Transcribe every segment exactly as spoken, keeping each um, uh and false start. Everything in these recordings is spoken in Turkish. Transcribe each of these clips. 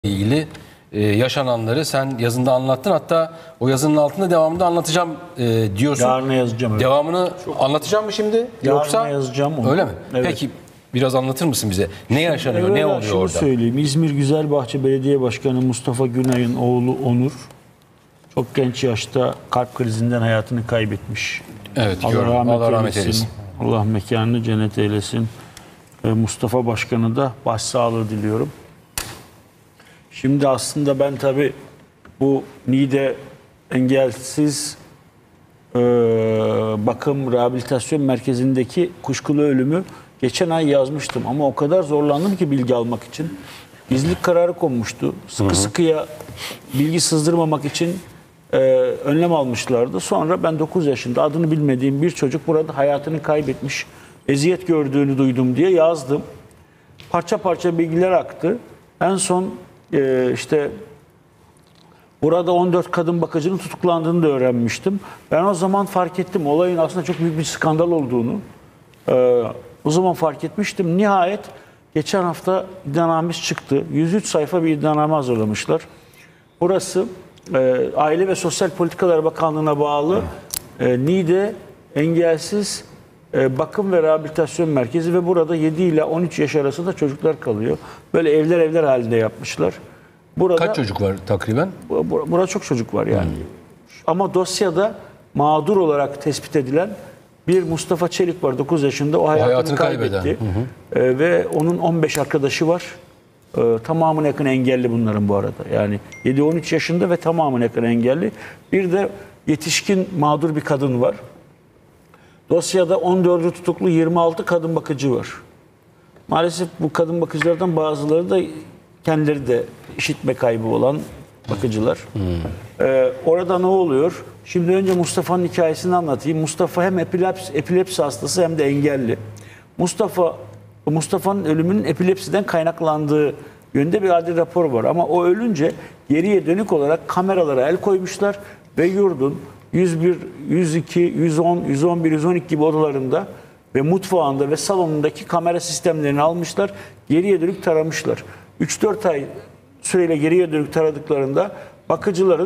ilgili e, yaşananları sen yazında anlattın. Hatta o yazının altında devamında anlatacağım e, diyorsun. Yarına yazacağım. Evet. Devamını anlatacağım mı şimdi? Yarına Yoksa yazacağım onu. Öyle mi? Evet. Peki biraz anlatır mısın bize? Ne yaşanıyor? Evet, ne oluyor şunu orada? söyleyeyim. İzmir Güzelbahçe Belediye Başkanı Mustafa Günay'ın oğlu Onur çok genç yaşta kalp krizinden hayatını kaybetmiş. Evet, Allah gördüm. rahmet, Allah rahmet eylesin. eylesin. Allah mekanını cennet eylesin. Ee, Mustafa Başkan'a da başsağlığı diliyorum. Şimdi aslında ben tabii bu Niğde Engelsiz e, Bakım Rehabilitasyon Merkezi'ndeki kuşkulu ölümü geçen ay yazmıştım. Ama o kadar zorlandım ki bilgi almak için. Gizlilik kararı konmuştu. Sıkı hı hı. sıkıya bilgi sızdırmamak için e, önlem almışlardı. Sonra ben dokuz yaşında adını bilmediğim bir çocuk burada hayatını kaybetmiş, eziyet gördüğünü duydum diye yazdım. Parça parça bilgiler aktı. En son e, işte burada on dört kadın bakıcının tutuklandığını da öğrenmiştim. Ben o zaman fark ettim olayın aslında çok büyük bir skandal olduğunu. E, o zaman fark etmiştim. Nihayet geçen hafta iddianamemiz çıktı. yüz üç sayfa bir iddianame hazırlamışlar. Burası e, Aile ve Sosyal Politikalar Bakanlığı'na bağlı e, Niğde Engelsiz e, Bakım ve Rehabilitasyon Merkezi ve burada yedi ile on üç yaş arasında çocuklar kalıyor. Böyle evler evler halinde yapmışlar. Burada, Kaç çocuk var takriben? Burada çok çocuk var yani. Hmm. Ama dosyada mağdur olarak tespit edilen bir Mustafa Çelik var, dokuz yaşında. O hayatını, o hayatını kaybetti. Hı hı. Ee, ve onun on beş arkadaşı var. Ee, tamamına yakın engelli bunların bu arada. Yani yedi on üç yaşında ve tamamına yakın engelli. Bir de yetişkin mağdur bir kadın var. Dosyada on dördü tutuklu yirmi altı kadın bakıcı var. Maalesef bu kadın bakıcılardan bazıları da kendileri de işitme kaybı olan bakıcılar. Hmm. Ee, orada ne oluyor? Şimdi önce Mustafa'nın hikayesini anlatayım. Mustafa hem epilepsi, epilepsi hastası hem de engelli. Mustafa Mustafa'nın ölümünün epilepsiden kaynaklandığı yönde bir adli rapor var. Ama o ölünce geriye dönük olarak kameralara el koymuşlar ve yurdun yüz bir, yüz iki, yüz on, yüz on bir, yüz on iki gibi odalarında ve mutfağında ve salonundaki kamera sistemlerini almışlar. Geriye dönük taramışlar. üç dört ay süreyle geriye dönük taradıklarında bakıcıların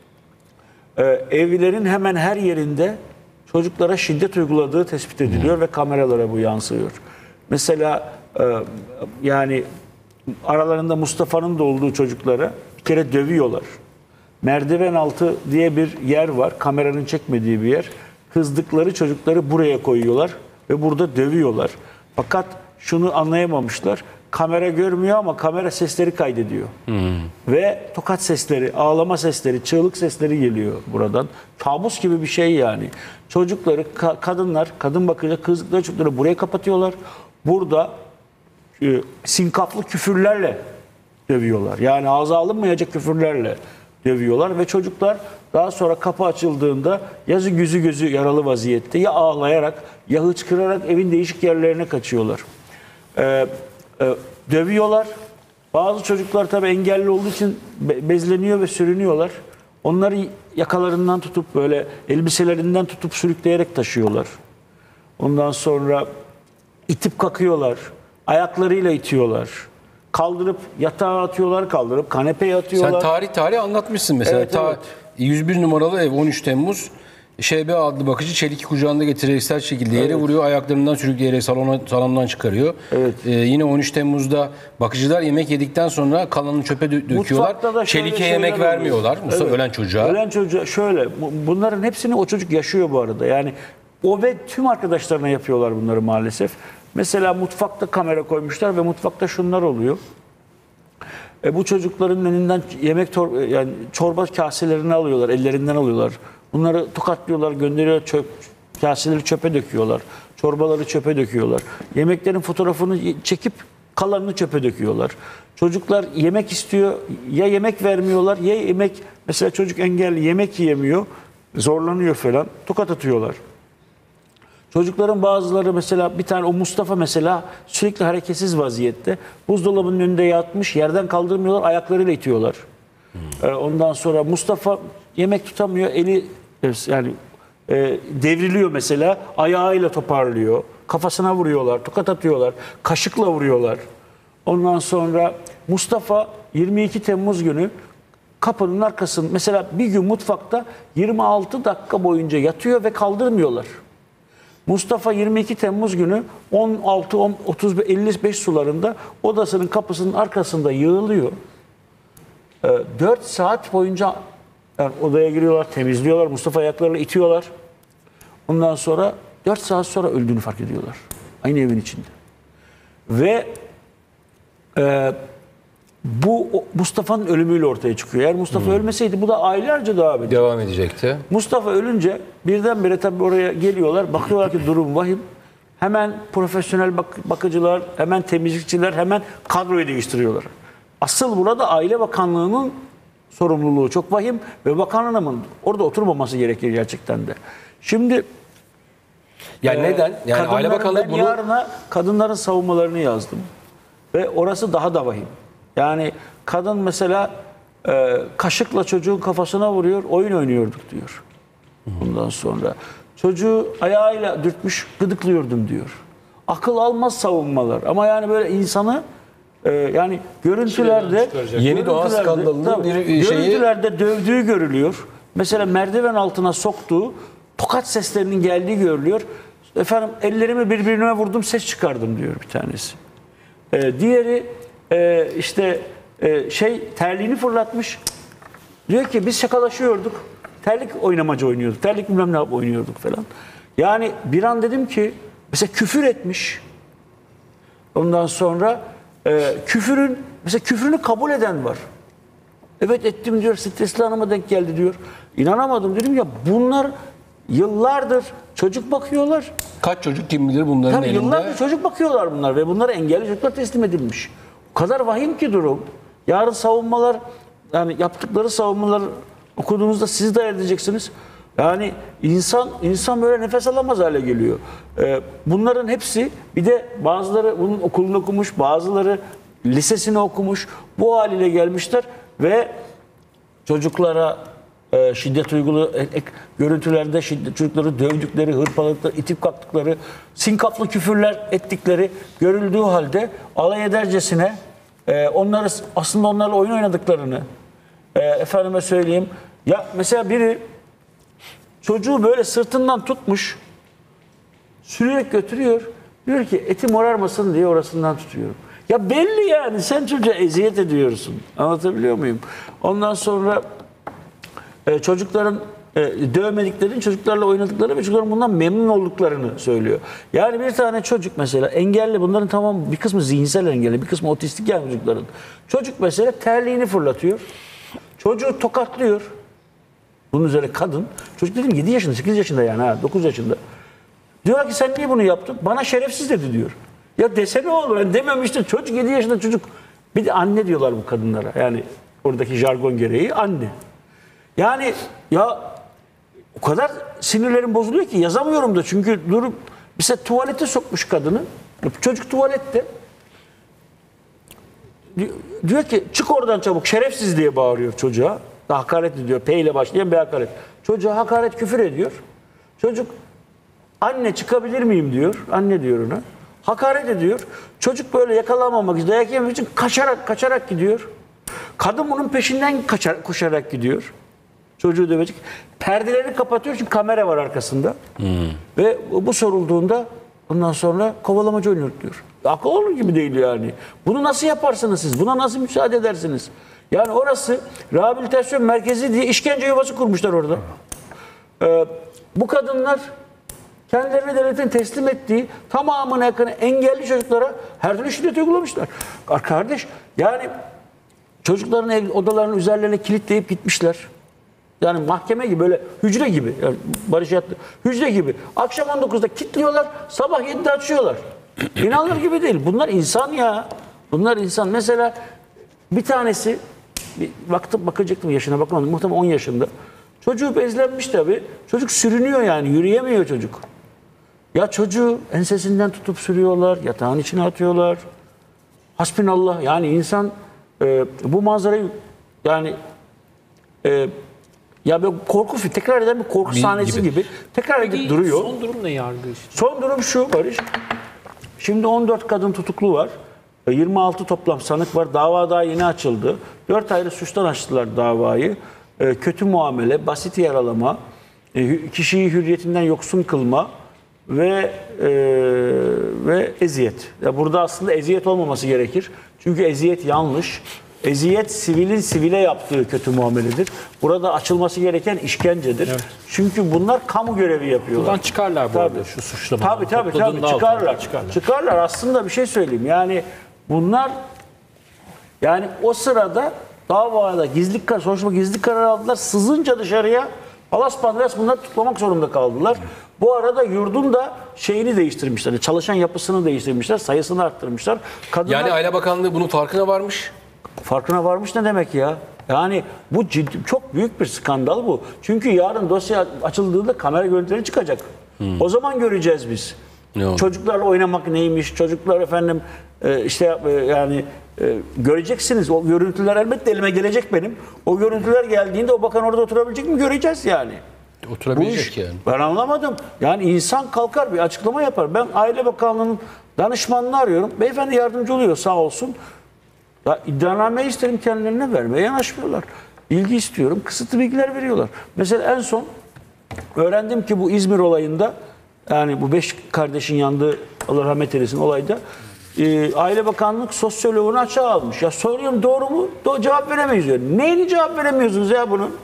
e, evlerin hemen her yerinde çocuklara şiddet uyguladığı tespit ediliyor hmm. ve kameralara bu yansıyor. Mesela e, yani aralarında Mustafa'nın da olduğu çocuklara bir kere dövüyorlar. Merdiven altı diye bir yer var, kameranın çekmediği bir yer. Kızdıkları çocukları buraya koyuyorlar ve burada dövüyorlar. Fakat şunu anlayamamışlar. Kamera görmüyor ama kamera sesleri kaydediyor. Hmm. Ve tokat sesleri, ağlama sesleri, çığlık sesleri geliyor buradan. Kabus gibi bir şey yani. Çocukları, ka kadınlar, kadın bakıcı kızdıkları çocukları buraya kapatıyorlar. Burada e, sinkaflı küfürlerle dövüyorlar. Yani ağza alınmayacak küfürlerle dövüyorlar ve çocuklar daha sonra kapı açıldığında yazı yüzü gözü yaralı vaziyette ya ağlayarak ya hıçkırarak evin değişik yerlerine kaçıyorlar. Ee, e, dövüyorlar. Bazı çocuklar tabii engelli olduğu için be bezleniyor ve sürünüyorlar. Onları yakalarından tutup böyle elbiselerinden tutup sürükleyerek taşıyorlar. Ondan sonra itip kakıyorlar. Ayaklarıyla itiyorlar. Kaldırıp yatağa atıyorlar, kaldırıp kanepeye atıyorlar. Sen tarih tarih anlatmışsın mesela. Evet, Ta evet. yüz bir numaralı ev on üç Temmuz. Ş B adlı bakıcı Çelik'i kucağında getirerek sert şekilde yere evet. vuruyor. Ayaklarından sürükleyerek salona, salondan çıkarıyor. Evet. Ee, yine on üç Temmuz'da bakıcılar yemek yedikten sonra kalanını çöpe dö döküyorlar. Çelik'e yemek vermiyorlar. Mustafa evet. ölen çocuğa. Ölen çocuğa şöyle. Bunların hepsini o çocuk yaşıyor bu arada. Yani o ve tüm arkadaşlarına yapıyorlar bunları maalesef. Mesela mutfakta kamera koymuşlar ve mutfakta şunlar oluyor. E, bu çocukların önünden yemek yani çorba kaselerini alıyorlar, ellerinden alıyorlar. Bunları tokatlıyorlar, gönderiyor, çöp kaseleri çöpe döküyorlar. Çorbaları çöpe döküyorlar. Yemeklerin fotoğrafını çekip kalanını çöpe döküyorlar. Çocuklar yemek istiyor, ya yemek vermiyorlar, ya yemek mesela çocuk engelli yemek yiyemiyor, zorlanıyor falan, tokat atıyorlar. Çocukların bazıları mesela bir tane o Mustafa mesela sürekli hareketsiz vaziyette. Buzdolabının önünde yatmış, yerden kaldırmıyorlar, ayaklarıyla itiyorlar. Hmm. Ee, ondan sonra Mustafa yemek tutamıyor, eli yani e, devriliyor mesela, ayağıyla toparlıyor. Kafasına vuruyorlar, tokat atıyorlar, kaşıkla vuruyorlar. Ondan sonra Mustafa yirmi iki Temmuz günü kapının arkasında mesela bir gün mutfakta yirmi altı dakika boyunca yatıyor ve kaldırmıyorlar. Mustafa yirmi iki Temmuz günü on altı otuz elli beş sularında odasının kapısının arkasında yığılıyor. dört saat boyunca yani odaya giriyorlar, temizliyorlar, Mustafa ayaklarıyla itiyorlar. Ondan sonra dört saat sonra öldüğünü fark ediyorlar. Aynı evin içinde. Ve e, bu Mustafa'nın ölümüyle ortaya çıkıyor. Eğer Mustafa hmm. ölmeseydi bu da aylarca devam edecekti. Devam edecekti. Mustafa ölünce birdenbire tabii oraya geliyorlar. Bakıyorlar ki durum vahim. Hemen profesyonel bak bakıcılar, hemen temizlikçiler, hemen kadroyu değiştiriyorlar. Asıl burada Aile Bakanlığı'nın sorumluluğu çok vahim ve bakan hanımın orada oturmaması gerekir gerçekten de. Şimdi yani e, neden? Yani Aile Bakanlığı ben bunu... yarına kadınların savunmalarını yazdım. Ve orası daha da vahim. Yani kadın mesela e, kaşıkla çocuğun kafasına vuruyor, oyun oynuyorduk diyor. Ondan sonra çocuğu ayağıyla dürtmüş, gıdıklıyordum diyor. Akıl almaz savunmalar. Ama yani böyle insanı e, yani görüntülerde yeni doğa skandalının bir şeyi, görüntülerde dövdüğü görülüyor. Mesela merdiven altına soktuğu tokat seslerinin geldiği görülüyor. Efendim ellerimi birbirine vurdum, ses çıkardım diyor bir tanesi. E, diğeri e, işte e, şey terliğini fırlatmış. Diyor ki biz şakalaşıyorduk. Terlik oynamacı oynuyorduk. Terlik bilmem ne oynuyorduk falan. Yani bir an dedim ki mesela küfür etmiş. Ondan sonra e, küfürün mesela küfrünü kabul eden var. Evet ettim diyor. Stresli hanıma denk geldi diyor. İnanamadım dedim ya bunlar yıllardır çocuk bakıyorlar. Kaç çocuk kim bilir bunların Tabii elinde. Yıllardır çocuk bakıyorlar bunlar ve bunlara engelli çocuklar teslim edilmiş. O kadar vahim ki durum. Yarın savunmalar yani yaptıkları savunmalar okuduğunuzda siz de edeceksiniz. Yani insan insan böyle nefes alamaz hale geliyor. Ee, bunların hepsi bir de bazıları bunun okulunu okumuş, bazıları lisesini okumuş. Bu haliyle gelmişler ve çocuklara e, şiddet uygulu e, e, görüntülerde şiddet, çocukları dövdükleri, hırpaladıkları, itip kalktıkları, sinkaflı küfürler ettikleri görüldüğü halde alay edercesine e, onları aslında onlarla oyun oynadıklarını e, efendime söyleyeyim. Ya mesela biri çocuğu böyle sırtından tutmuş, sürerek götürüyor. Diyor ki eti morarmasın diye orasından tutuyorum. Ya belli yani sen çocuğa eziyet ediyorsun. Anlatabiliyor muyum? Ondan sonra e, çocukların e, dövmediklerini, çocuklarla oynadıkları ve çocukların bundan memnun olduklarını söylüyor. Yani bir tane çocuk mesela engelli, bunların tamam bir kısmı zihinsel engelli, bir kısmı otistik yani çocukların. Çocuk mesela terliğini fırlatıyor. Çocuğu tokatlıyor. Bunun üzerine kadın, çocuk dedim yedi yaşında, sekiz yaşında yani ha, dokuz yaşında. Diyor ki sen niye bunu yaptın? Bana şerefsiz dedi diyor. Ya desene oğlum ben dememiştim. Çocuk yedi yaşında çocuk. Bir de anne diyorlar bu kadınlara. Yani oradaki jargon gereği anne. Yani ya o kadar sinirlerim bozuluyor ki yazamıyorum da. Çünkü durup mesela tuvalete sokmuş kadını. Çocuk tuvalette. Diyor ki çık oradan çabuk şerefsiz diye bağırıyor çocuğa. Hakaret ediyor. P ile başlayan bir hakaret. Çocuğa hakaret küfür ediyor. Çocuk anne çıkabilir miyim diyor. Anne diyor ona. Hakaret ediyor. Çocuk böyle yakalanmamak için, dayak yememek için kaçarak kaçarak gidiyor. Kadın bunun peşinden kaçar, koşarak gidiyor. Çocuğu dövecek. Perdeleri kapatıyor çünkü kamera var arkasında. Hmm. Ve bu sorulduğunda ondan sonra kovalamacı oynuyor diyor. Akıl olur gibi değil yani. Bunu nasıl yaparsınız siz? Buna nasıl müsaade edersiniz? Yani orası rehabilitasyon merkezi diye işkence yuvası kurmuşlar orada. Ee, bu kadınlar kendilerini devletin teslim ettiği tamamına yakın engelli çocuklara her türlü şiddet uygulamışlar. Kardeş yani çocukların ev, odalarının üzerlerine kilitleyip gitmişler. Yani mahkeme gibi böyle hücre gibi. Yani Barış yattı. Hücre gibi. Akşam on dokuzda kilitliyorlar, sabah yedide açıyorlar. İnanılır gibi değil. Bunlar insan ya. Bunlar insan. Mesela bir tanesi bir baktım bakacaktım yaşına bakmadım. Muhtemelen on yaşında. Çocuğu bezlenmiş tabii. Çocuk sürünüyor yani. Yürüyemiyor çocuk. Ya çocuğu ensesinden tutup sürüyorlar. Yatağın içine atıyorlar. Hasbinallah. Yani insan e, bu manzarayı yani e, ya böyle korku filmi, tekrar eden bir korku bir, sahnesi gibi. gibi tekrar edip duruyor. Son durum ne yargı işte? Son durum şu Barış. Şimdi on dört kadın tutuklu var. yirmi altı toplam sanık var. Dava daha yeni açıldı. dört ayrı suçtan açtılar davayı. E, kötü muamele, basit yaralama, e, kişiyi hürriyetinden yoksun kılma ve e, ve eziyet. Ya burada aslında eziyet olmaması gerekir. Çünkü eziyet yanlış. Eziyet sivilin sivile yaptığı kötü muameledir. Burada açılması gereken işkencedir. Evet. Çünkü bunlar kamu görevi yapıyorlar. Buradan çıkarlar bu tabii. arada şu suçlamaları. Tabii tabii, tabii. Çıkarlar. çıkarlar. Çıkarlar. Aslında bir şey söyleyeyim. Yani bunlar yani o sırada davada gizlilik kararı, soruşturma gizlilik kararı aldılar. Sızınca dışarıya Palas Pandras bunları tutuklamak zorunda kaldılar. Bu arada yurdun da şeyini değiştirmişler. Çalışan yapısını değiştirmişler. Sayısını arttırmışlar. Kadınlar... Yani Aile Bakanlığı bunun farkına varmış. Farkına varmış ne demek ya? Yani bu ciddi, çok büyük bir skandal bu. Çünkü yarın dosya açıldığında kamera görüntüleri çıkacak. Hmm. O zaman göreceğiz biz. Ne Çocuklarla oynamak neymiş? Çocuklar efendim e, işte e, yani e, göreceksiniz. O görüntüler elbette elime gelecek benim. O görüntüler geldiğinde o bakan orada oturabilecek mi göreceğiz yani. Oturabilecek iş, yani. Ben anlamadım. Yani insan kalkar bir açıklama yapar. Ben Aile Bakanlığı'nın danışmanını arıyorum. Beyefendi yardımcı oluyor sağ olsun. Ya iddianame isterim kendilerine vermeye yanaşmıyorlar. İlgi istiyorum. Kısıtlı bilgiler veriyorlar. Mesela en son öğrendim ki bu İzmir olayında yani bu beş kardeşin yandığı Allah rahmet eylesin olayda e, Aile Bakanlık sosyoloğunu açığa almış. Ya soruyorum doğru mu? Do cevap veremeyiz diyor. Neyini cevap veremiyorsunuz ya bunun?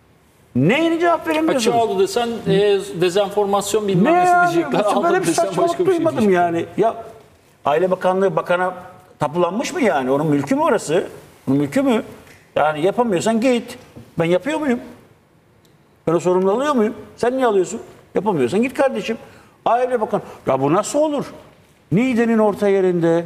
Neyini cevap veremiyorsunuz? Açığa aldı desen e, dezenformasyon bilmem ne nesi diyecekler. Ya, böyle bir saçmalık duymadım şey yani. Ya Aile Bakanlığı bakana tapulanmış mı yani? Onun mülkü mü orası? Onun mülkü mü? Yani yapamıyorsan git. Ben yapıyor muyum? Ben o sorumluluğu alıyor muyum? Sen niye alıyorsun? Yapamıyorsan git kardeşim. Aile Bakanı. Ya bu nasıl olur? Niğde'nin orta yerinde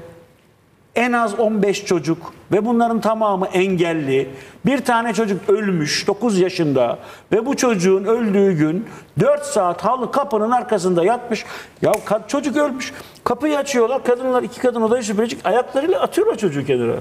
en az on beş çocuk ve bunların tamamı engelli. Bir tane çocuk ölmüş dokuz yaşında ve bu çocuğun öldüğü gün dört saat halı kapının arkasında yatmış. Ya çocuk ölmüş. Kapıyı açıyorlar. Kadınlar iki kadın odayı süpürecek. Ayaklarıyla atıyorlar çocuğu kenara.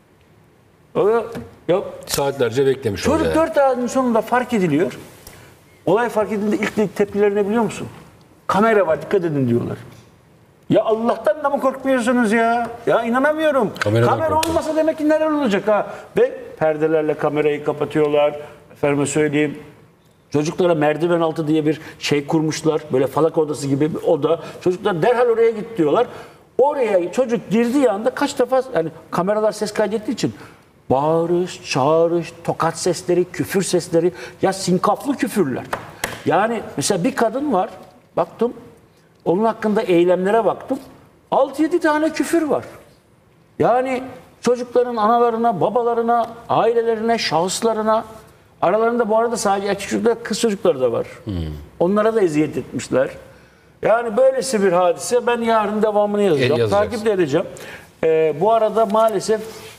Ya, ya, Saatlerce beklemiş. çocuk dört ayın sonunda fark ediliyor. Olay fark edildiğinde ilk tepkileri ne biliyor musun? Kamera var dikkat edin diyorlar. Ya Allah'tan da mı korkmuyorsunuz ya? Ya inanamıyorum. Kameradan Kamera korkuyor. Olmasa demek ki neler olacak ha? Ve perdelerle kamerayı kapatıyorlar. Efendime söyleyeyim. Çocuklara merdiven altı diye bir şey kurmuşlar. Böyle falak odası gibi bir oda. Çocuklar derhal oraya git diyorlar. Oraya çocuk girdiği anda kaç defa yani kameralar ses kaydettiği için bağırış, çağırış, tokat sesleri, küfür sesleri ya sinkaflı küfürler. Yani mesela bir kadın var. Baktım. Onun hakkında eylemlere baktım. altı yedi tane küfür var. Yani çocukların analarına, babalarına, ailelerine, şahıslarına, aralarında bu arada sadece erkek çocuklar, kız çocukları da var. Hmm. Onlara da eziyet etmişler. Yani böylesi bir hadise. Ben yarın devamını yazacağım. E, takip de edeceğim. Ee, bu arada maalesef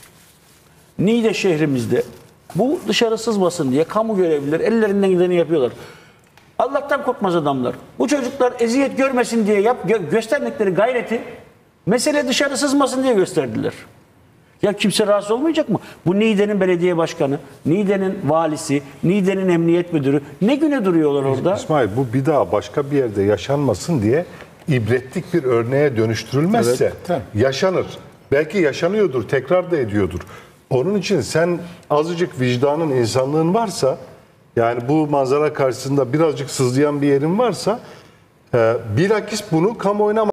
Niğde şehrimizde bu dışarı sızmasın diye kamu görevlileri ellerinden gideni yapıyorlar. Allah'tan korkmaz adamlar. Bu çocuklar eziyet görmesin diye yap, gö gösterdikleri gayreti mesele dışarı sızmasın diye gösterdiler. Ya kimse rahatsız olmayacak mı? Bu Niğde'nin belediye başkanı, Niğde'nin valisi, Niğde'nin emniyet müdürü ne güne duruyorlar orada? İsmail bu bir daha başka bir yerde yaşanmasın diye ibretlik bir örneğe dönüştürülmezse evet, yaşanır. Belki yaşanıyordur, tekrar da ediyordur. Onun için sen azıcık vicdanın, insanlığın varsa yani bu manzara karşısında birazcık sızlayan bir yerin varsa e, bilakis bunu kamuoyuna